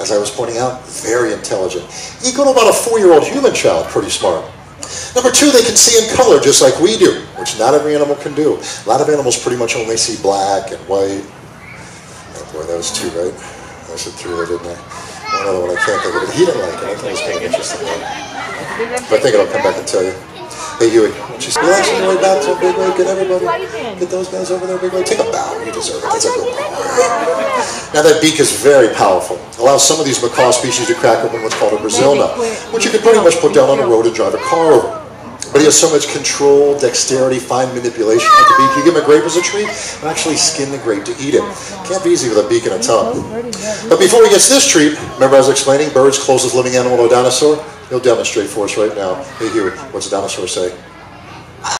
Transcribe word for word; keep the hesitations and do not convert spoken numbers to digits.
as I was pointing out, very intelligent. Equal to about a four-year-old human child, pretty smart. Number two, they can see in color just like we do, which not every animal can do. A lot of animals pretty much only see black and white. Oh boy, that was two, right? I said three there, didn't I? One other one I can't think of it. He didn't like it. I thought it was kind of interesting. But I think I'll come back and tell you. Hey, Huey, she's relax on your way back to Big Lake. Get everybody. Get those guys over there, Big Lake. Take a bow. You deserve it. That's a good one. Now, that beak is very powerful. It allows some of these macaw species to crack open what's called a Brazil nut, which you can pretty much put down on the road and drive a car over. But he has so much control, dexterity, fine manipulation with the beak. You give him a grape as a treat, and actually skin the grape to eat it. Can't be easy with a beak and a tongue. But before he gets this treat, remember I was explaining, bird's closest living animal to a dinosaur? He'll demonstrate for us right now. Hey, Huey, what's a dinosaur say?